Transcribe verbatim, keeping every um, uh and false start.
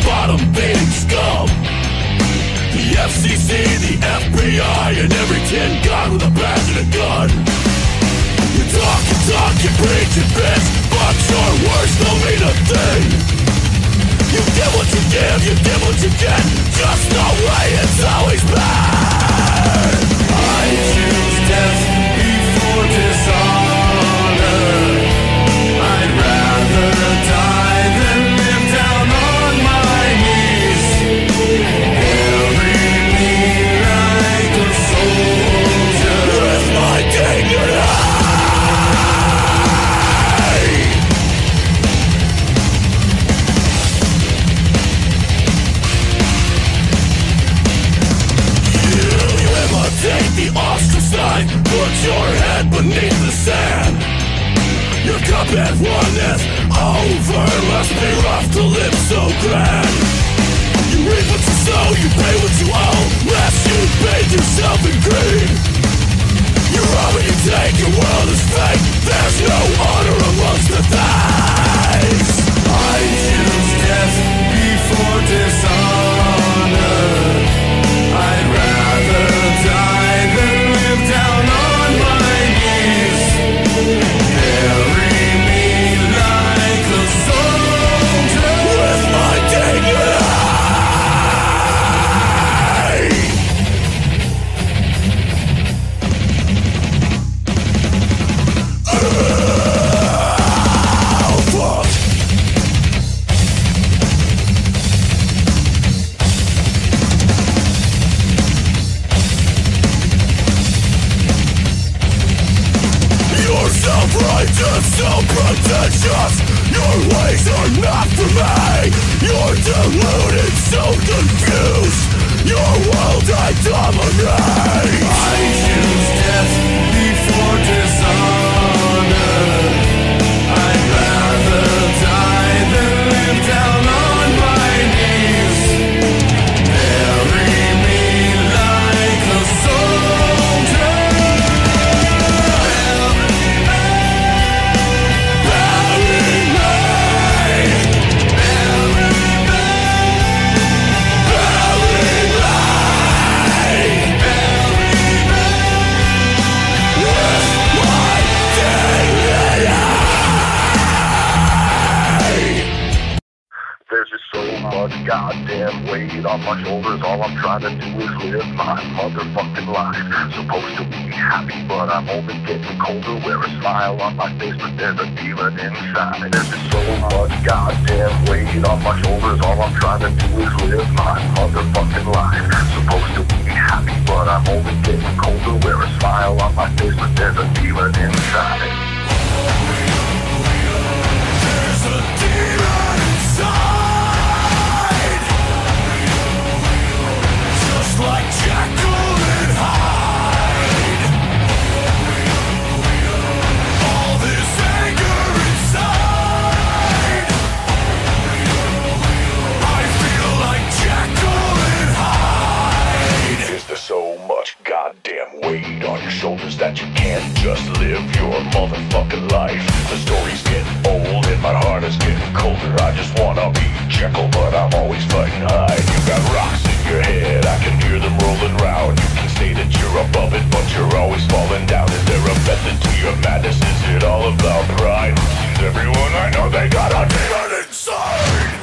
bottom baiting scum. The F C C, the F B I, and every tin god with a badge and a gun. You talk, you talk, you preach, you bitch, but your words don't mean a thing. You get what you give, you get what you get, just the way it's always been. I choose death before dishonor. I'd rather die than live down on my knees. Bury me like a soldier with my dignity. Take the ostracized, put your head beneath the sand. Your cup had run is over, must be rough to live so grand. You reap what you sow, you pay what you owe, lest you bathe yourself in greed. You rob what you take, your world is fake, there's no honor amongst the thieves. I choose death before dishonor. I'd rather die than live down on my knees. Bury me like a soldier with my dignity. Self-righteous, so-pretentious, your ways are not for me. You're deluded, so confused, your world I dominate. I choose death before dishonor. I'd rather die than live down on my knees. Bury me like a soldier. Goddamn weight on my shoulders. All I'm trying to do is live my motherfucking life. Supposed to be happy, but I'm only getting colder. Wear a smile on my face, but there's a demon inside. There's just so much goddamn weight on my shoulders. All I'm trying to do is live my motherfucking life. Supposed to be happy, but I'm only getting colder. Wear a smile on my face, but there's a demon inside. There's a demon inside. Like Jekyll and Hyde, all this anger inside. I feel like Jekyll and Hyde. Is there so much goddamn weight on your shoulders that you can't just live your motherfucking life? The story's getting old and my heart is getting colder. I just wanna be Jekyll, but I'm always fighting Hyde. You got rocks in your head, I can hear them rolling round. You can say that you're above it, but you're always falling down. Is there a method to your madness? Is it all about pride? Seems everyone I know, they got a demon inside.